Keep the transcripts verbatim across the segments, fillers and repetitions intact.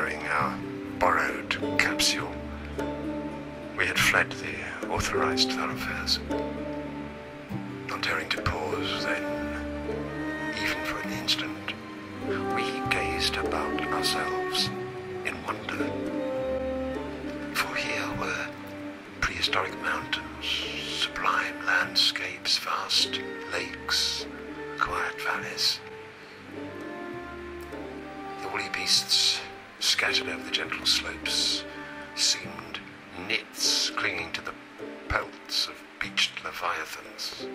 entering our borrowed capsule, we had fled the authorised thoroughfares, not daring to pause then, even for an instant. We gazed about ourselves in wonder, for here were prehistoric mountains, sublime landscapes, vast lakes, quiet valleys. The woolly beasts scattered over the gentle slopes seemed nits clinging to the pelts of beached Leviathans.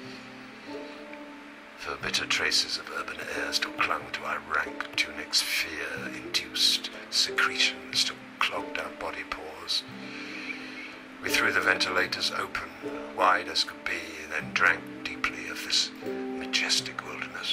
For bitter traces of urban air still clung to our rank tunics, fear-induced secretions still clogged our body pores. We threw the ventilators open, wide as could be, then drank deeply of this majestic wilderness.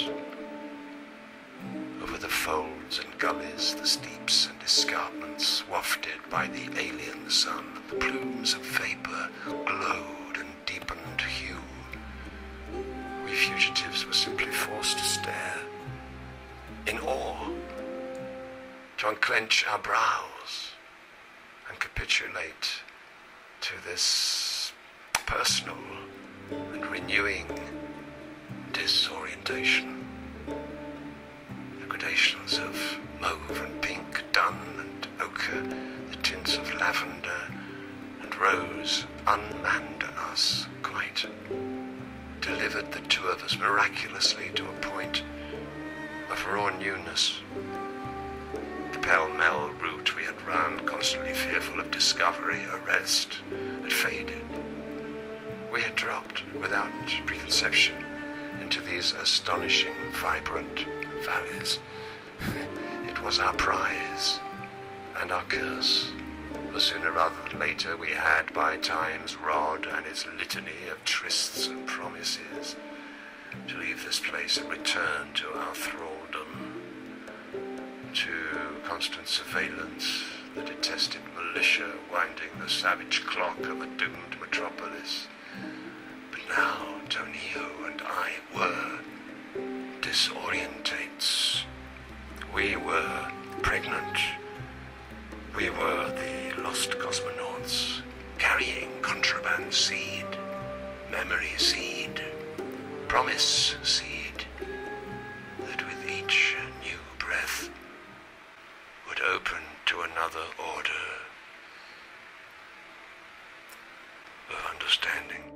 Over the folds and gullies, the steeps and escarpments wafted by the alien sun, the plumes of vapor glowed and deepened hue. We fugitives were simply forced to stare, in awe, to unclench our brows and capitulate to this personal and renewing disorientation. The gradations of mauve and pink, dun and ochre, the tints of lavender and rose unmanned us quite, delivered the two of us miraculously to a point of raw newness. The pell-mell route we had run, constantly fearful of discovery, arrest, had faded. We had dropped, without preconception, into these astonishing, vibrant valleys. It was our prize, and our curse, for sooner rather than later we had by time's rod and its litany of trysts and promises to leave this place and return to our thraldom, to constant surveillance, the detested militia winding the savage clock of a doomed metropolis. But now Tonio and I were disorientates. We were pregnant. We were the lost cosmonauts, carrying contraband seed, memory seed, promise seed, that with each new breath would open to another order of understanding.